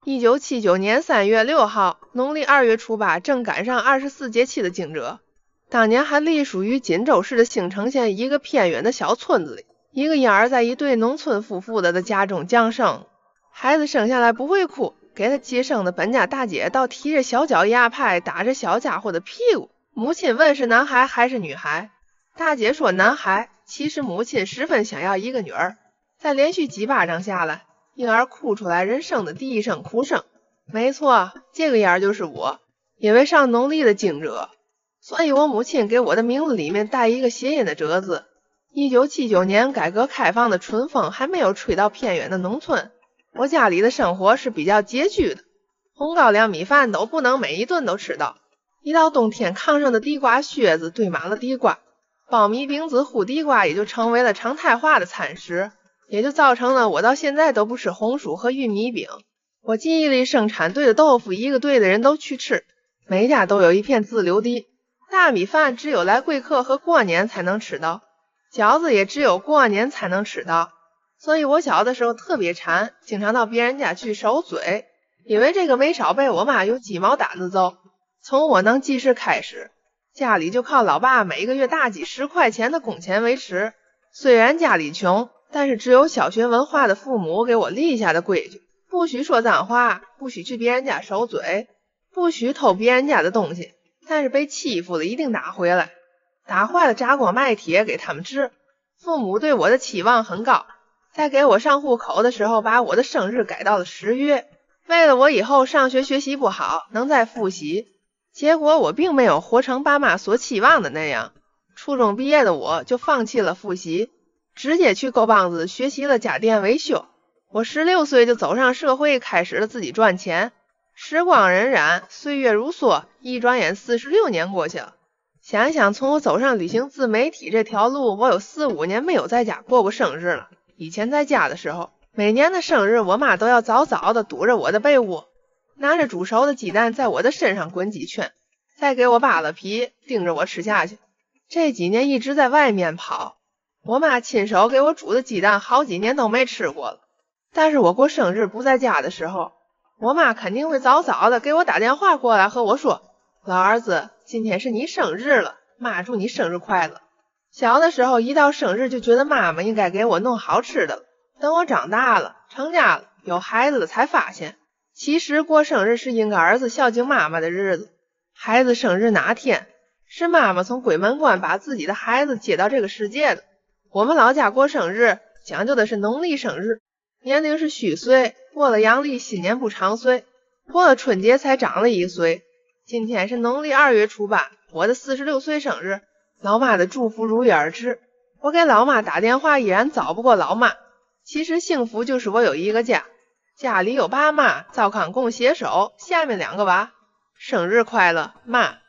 1979年3月6号，农历2月初8，正赶上24节气的惊蛰。当年还隶属于锦州市的兴城县一个偏远的小村子里，一个婴儿在一对农村夫妇的家中降生。孩子生下来不会哭，给他接生的本家大姐倒提着小脚丫拍打着小家伙的屁股。母亲问是男孩还是女孩，大姐说男孩，其实母亲十分想要一个女儿。再连续几巴掌下来，婴儿哭出来人生的第一声哭声。没错，这个样就是我，因为上农历的惊蛰，所以我母亲给我的名字里面带一个谐音的蛰字。1979年改革开放的春风还没有吹到偏远的农村，我家里的生活是比较拮据的，红高粱米饭都不能每一顿都吃到。一到冬天，炕上的地瓜靴子堆满了地瓜，苞米饼子烀地瓜也就成为了常态化的餐食，也就造成了我到现在都不吃红薯和玉米饼。我记忆里生产队的豆腐一个队的人都去吃，每家都有一片自留地。大米饭只有来贵客和过年才能吃到，饺子也只有过年才能吃到，所以我小的时候特别馋，经常到别人家去守嘴，因为这个没少被我妈用鸡毛掸子揍。从我能记事开始，家里就靠老爸每个月大几10块钱的工钱维持。虽然家里穷，但是只有小学文化的父母给我立下的规矩，不许说脏话，不许去别人家守嘴，不许偷别人家的东西，但是被欺负了一定打回来，打坏了炸锅卖铁给他们治。父母对我的期望很高，在给我上户口的时候把我的生日改到了10月，为了我以后上学学习不好能再复习。结果我并没有活成爸妈所期望的那样，初中毕业的我就放弃了复习，直接去沟帮子学习了家电维修。我16岁就走上社会，开始了自己赚钱。时光荏苒，岁月如梭，一转眼46年过去了。想一想，从我走上旅行自媒体这条路，我有4、5年没有在家过过生日了。以前在家的时候，每年的生日我妈都要早早的堵着我的被窝，拿着煮熟的鸡蛋在我的身上滚几圈，再给我扒了皮，盯着我吃下去。这几年一直在外面跑，我妈亲手给我煮的鸡蛋好几年都没吃过了。但是我过生日不在家的时候，我妈肯定会早早的给我打电话过来和我说，老儿子，今天是你生日了，妈祝你生日快乐。小的时候一到生日就觉得妈妈应该给我弄好吃的了，等我长大了，成家了，有孩子了才发现，其实过生日是应该儿子孝敬妈妈的日子。孩子生日哪天，是妈妈从鬼门关把自己的孩子接到这个世界的。我们老家过生日讲究的是农历生日，年龄是虚岁，过了阳历新年不长岁，过了春节才长了1岁。今天是农历2月初8，我的46岁生日，老妈的祝福如约而至。我给老妈打电话依然找不过老妈。其实幸福就是我有一个家，家里有爸妈，赵康共携手，下面2个娃。生日快乐，妈。